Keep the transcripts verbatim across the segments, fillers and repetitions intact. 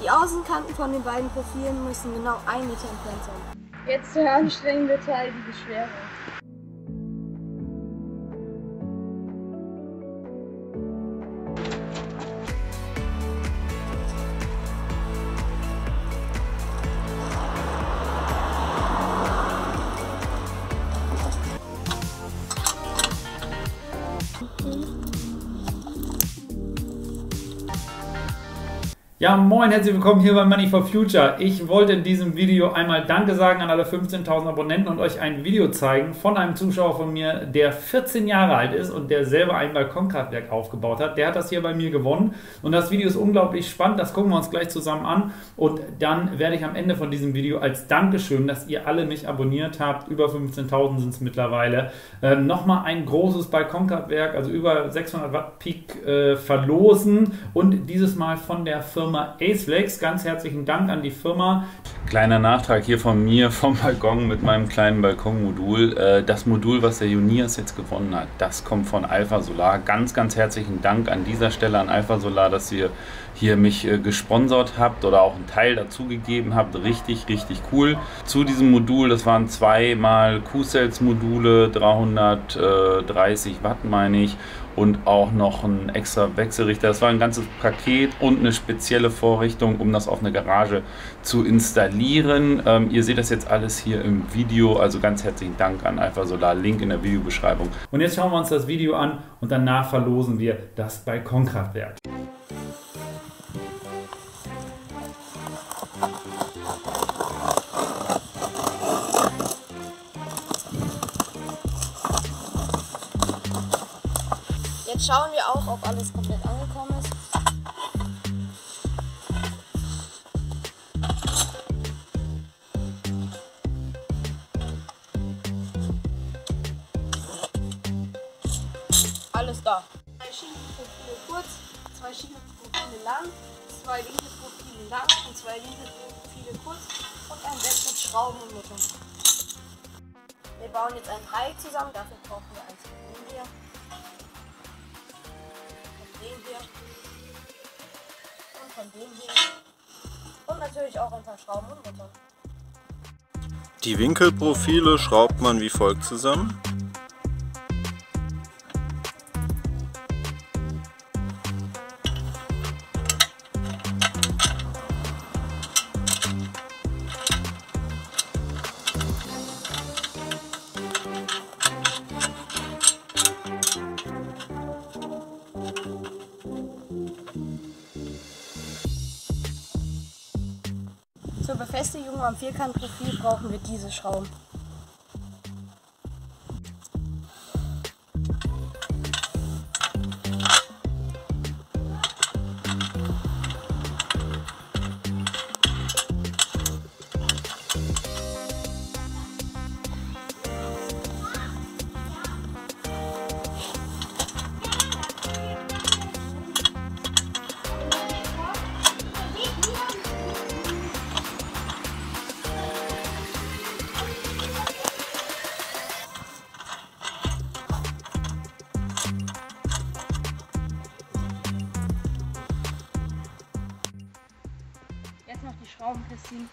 Die Außenkanten von den beiden Profilen müssen genau ein Meter entfernt sein. Jetzt der anstrengende Teil, die Beschwerung. Ja, moin, herzlich willkommen hier bei Money for Future. Ich wollte in diesem Video einmal Danke sagen an alle fünfzehntausend Abonnenten und euch ein Video zeigen von einem Zuschauer von mir, der vierzehn Jahre alt ist und der selber ein Balkonkraftwerk aufgebaut hat. Der hat das hier bei mir gewonnen und das Video ist unglaublich spannend, das gucken wir uns gleich zusammen an und dann werde ich am Ende von diesem Video als Dankeschön, dass ihr alle mich abonniert habt, über fünfzehntausend sind es mittlerweile, äh, nochmal ein großes Balkonkraftwerk, also über sechshundert Watt Peak äh, verlosen und dieses Mal von der Firma Aceflex. Ganz herzlichen Dank an die Firma. Kleiner Nachtrag hier von mir vom Balkon mit meinem kleinen Balkonmodul. Das Modul, was der Junias jetzt gewonnen hat, das kommt von Alpha Solar. Ganz, ganz herzlichen Dank an dieser Stelle an Alpha Solar, dass ihr hier mich gesponsert habt oder auch einen Teil dazu gegeben habt. Richtig, richtig cool. Zu diesem Modul, das waren zweimal Q-Cells Module, dreihundertdreißig Watt meine ich. Und auch noch ein extra Wechselrichter. Das war ein ganzes Paket und eine spezielle Vorrichtung, um das auf eine Garage zu installieren. Ähm, ihr seht das jetzt alles hier im Video. Also ganz herzlichen Dank an Alpha Solar. Link in der Videobeschreibung. Und jetzt schauen wir uns das Video an und danach verlosen wir das Balkonkraftwerk. Jetzt schauen wir auch, ob alles komplett angekommen ist. Alles da. Zwei Schienenprofile kurz, zwei Schienenprofile lang, zwei Winkelprofile lang und zwei Winkelprofile kurz und ein Bett mit Schrauben und Muttern. Wir bauen jetzt ein Dreieck zusammen, dafür brauchen wir eins von hier. Den hier und von dem hier und natürlich auch ein paar Schrauben und Muttern. Die Winkelprofile schraubt man wie folgt zusammen. Zur Befestigung am Vierkantprofil brauchen wir diese Schrauben. Jetzt noch die Schrauben festziehen.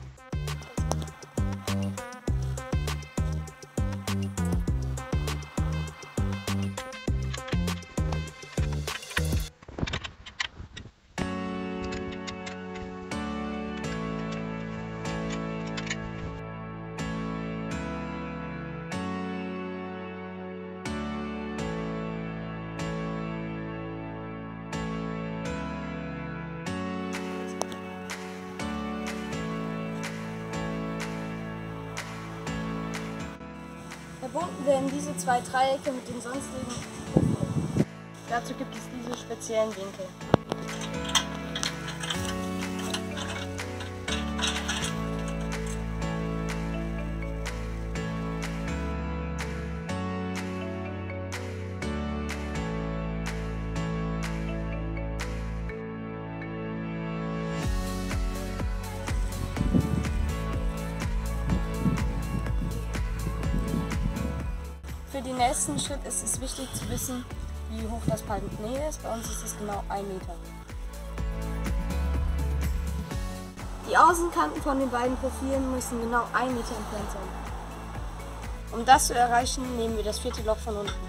Verbunden werden diese zwei Dreiecke mit den sonstigen Profilen. Dazu gibt es diese speziellen Winkel. Für den nächsten Schritt ist es wichtig zu wissen, wie hoch das Panier ist. Bei uns ist es genau ein Meter. Die Außenkanten von den beiden Profilen müssen genau ein Meter entfernt sein. Um das zu erreichen, nehmen wir das vierte Loch von unten.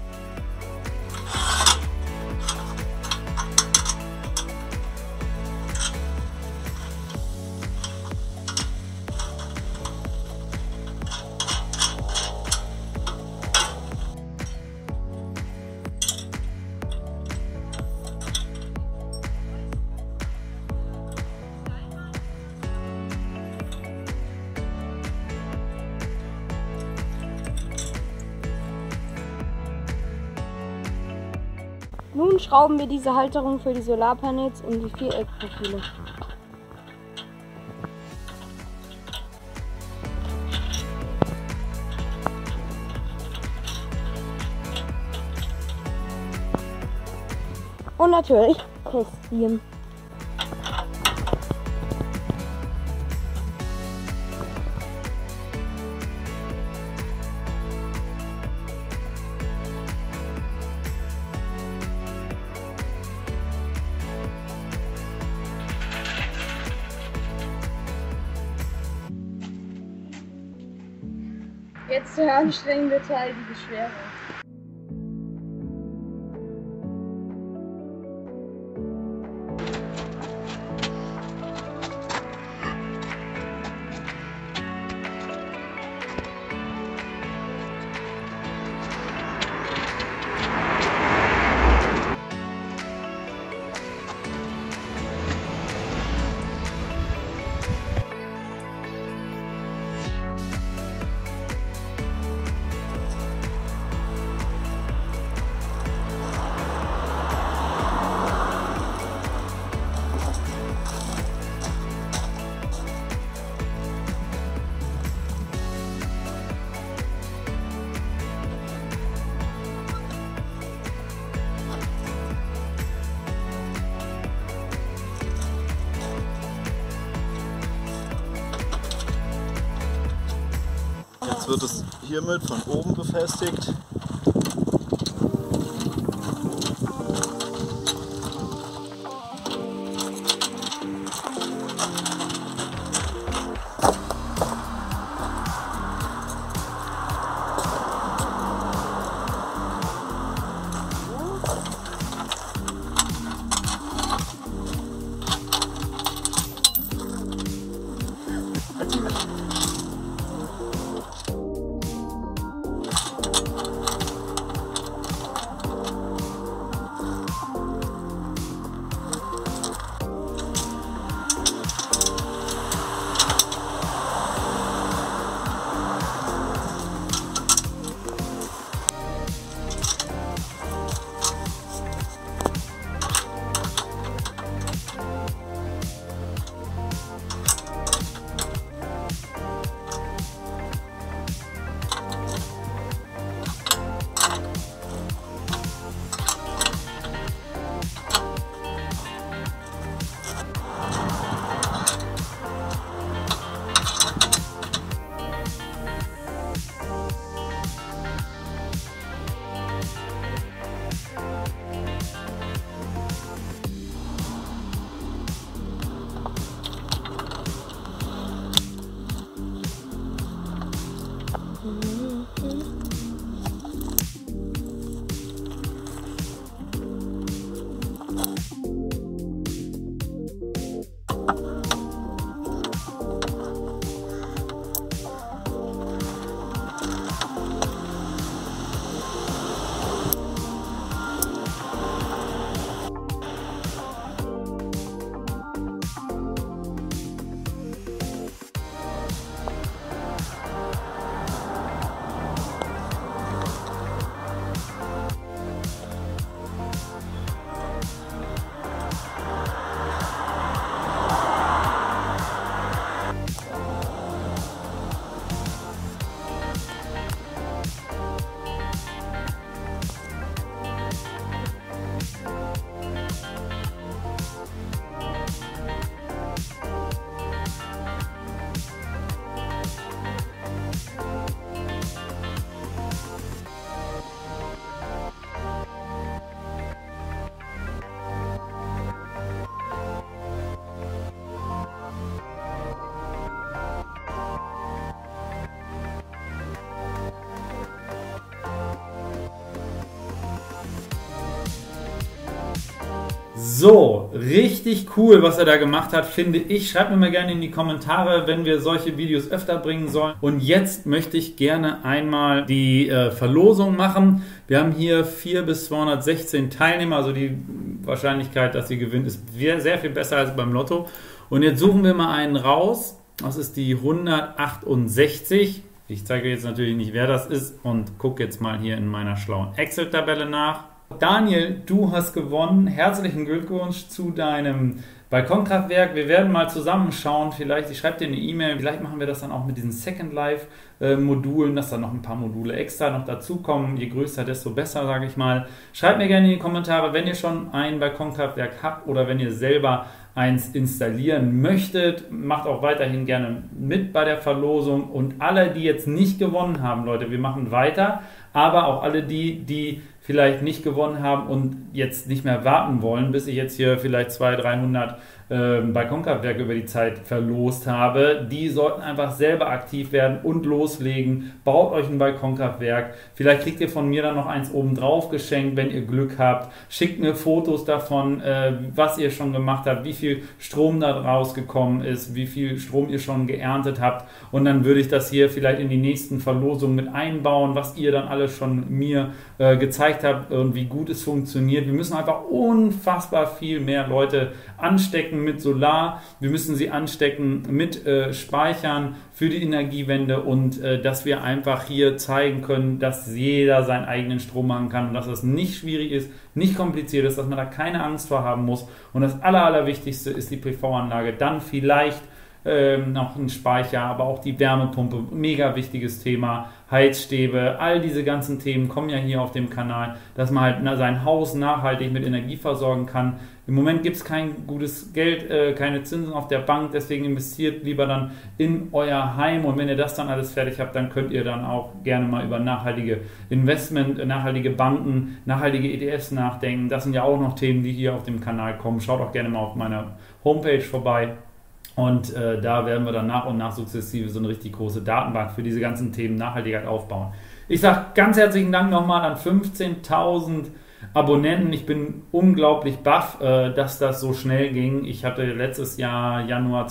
Nun schrauben wir diese Halterung für die Solarpanels in die Viereckprofile. Und natürlich festziehen. Jetzt der anstrengende Teil, die Beschwerung. Jetzt wird es hiermit von oben befestigt. So, richtig cool, was er da gemacht hat, finde ich. Schreibt mir mal gerne in die Kommentare, wenn wir solche Videos öfter bringen sollen. Und jetzt möchte ich gerne einmal die äh, Verlosung machen. Wir haben hier vier bis zweihundertsechzehn Teilnehmer, also die Wahrscheinlichkeit, dass sie gewinnt, ist sehr, sehr viel besser als beim Lotto. Und jetzt suchen wir mal einen raus. Das ist die hundertachtundsechzig. Ich zeige jetzt natürlich nicht, wer das ist und gucke jetzt mal hier in meiner schlauen Excel-Tabelle nach. Daniel, du hast gewonnen. Herzlichen Glückwunsch zu deinem Balkonkraftwerk. Wir werden mal zusammenschauen. Vielleicht, ich schreibe dir eine E-Mail. Vielleicht machen wir das dann auch mit diesen Second Life Modulen, dass dann noch ein paar Module extra noch dazukommen. Je größer, desto besser, sage ich mal. Schreibt mir gerne in die Kommentare, wenn ihr schon ein Balkonkraftwerk habt oder wenn ihr selber eins installieren möchtet. Macht auch weiterhin gerne mit bei der Verlosung. Und alle, die jetzt nicht gewonnen haben, Leute, wir machen weiter. Aber auch alle die, die vielleicht nicht gewonnen haben und jetzt nicht mehr warten wollen, bis ich jetzt hier vielleicht zweihundert, dreihundert äh, Balkonkraftwerke über die Zeit verlost habe, die sollten einfach selber aktiv werden und loslegen. Baut euch ein Balkonkraftwerk. Vielleicht kriegt ihr von mir dann noch eins obendrauf geschenkt, wenn ihr Glück habt. Schickt mir Fotos davon, äh, was ihr schon gemacht habt, wie viel Strom da rausgekommen ist, wie viel Strom ihr schon geerntet habt. Und dann würde ich das hier vielleicht in die nächsten Verlosungen mit einbauen, was ihr dann alles schon mir äh, gezeigt habt und wie gut es funktioniert. Wir müssen einfach unfassbar viel mehr Leute anstecken mit Solar. Wir müssen sie anstecken mit äh, Speichern für die Energiewende und äh, dass wir einfach hier zeigen können, dass jeder seinen eigenen Strom machen kann und dass das nicht schwierig ist, nicht kompliziert ist, dass man da keine Angst vor haben muss. Und das Aller, Allerwichtigste ist die P V-Anlage. Dann vielleicht ähm, noch ein Speicher, aber auch die Wärmepumpe, mega wichtiges Thema. Heizstäbe, all diese ganzen Themen kommen ja hier auf dem Kanal, dass man halt na, sein Haus nachhaltig mit Energie versorgen kann. Im Moment gibt es kein gutes Geld, äh, keine Zinsen auf der Bank, deswegen investiert lieber dann in euer Heim und wenn ihr das dann alles fertig habt, dann könnt ihr dann auch gerne mal über nachhaltige Investment, nachhaltige Banken, nachhaltige E T Fs nachdenken. Das sind ja auch noch Themen, die hier auf dem Kanal kommen. Schaut auch gerne mal auf meiner Homepage vorbei. Und äh, da werden wir dann nach und nach sukzessive so eine richtig große Datenbank für diese ganzen Themen Nachhaltigkeit aufbauen. Ich sage ganz herzlichen Dank nochmal an fünfzehntausend Abonnenten. Ich bin unglaublich baff, äh, dass das so schnell ging. Ich hatte letztes Jahr, Januar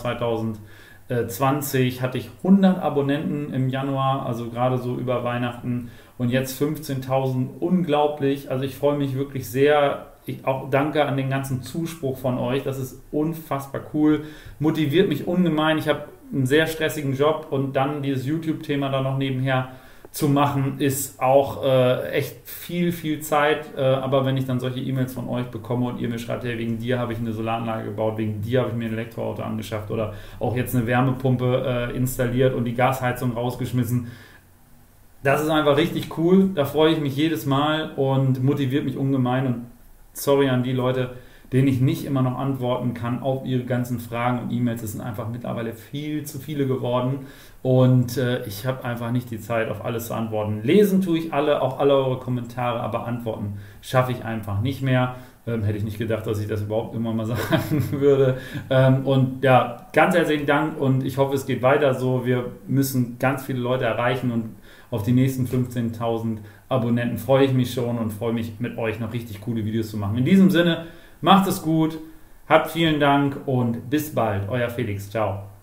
zweitausendzwanzig, hatte ich hundert Abonnenten im Januar, also gerade so über Weihnachten. Und jetzt fünfzehntausend, unglaublich. Also ich freue mich wirklich sehr. Ich auch danke an den ganzen Zuspruch von euch. Das ist unfassbar cool. Motiviert mich ungemein. Ich habe einen sehr stressigen Job und dann dieses YouTube-Thema da noch nebenher zu machen, ist auch äh, echt viel, viel Zeit. Äh, aber wenn ich dann solche E-Mails von euch bekomme und ihr mir schreibt, hey, wegen dir habe ich eine Solaranlage gebaut, wegen dir habe ich mir ein Elektroauto angeschafft oder auch jetzt eine Wärmepumpe äh, installiert und die Gasheizung rausgeschmissen. Das ist einfach richtig cool. Da freue ich mich jedes Mal und motiviert mich ungemein. Und sorry an die Leute, denen ich nicht immer noch antworten kann auf ihre ganzen Fragen und E-Mails. Es sind einfach mittlerweile viel zu viele geworden und äh, ich habe einfach nicht die Zeit, auf alles zu antworten. Lesen tue ich alle, auch alle eure Kommentare, aber antworten schaffe ich einfach nicht mehr. Ähm, hätte ich nicht gedacht, dass ich das überhaupt immer mal sagen würde. Ähm, und ja, ganz herzlichen Dank und ich hoffe, es geht weiter so. Wir müssen ganz viele Leute erreichen und auf die nächsten fünfzehntausend Abonnenten freue ich mich schon und freue mich, mit euch noch richtig coole Videos zu machen. In diesem Sinne, macht es gut, habt vielen Dank und bis bald. Euer Felix. Ciao.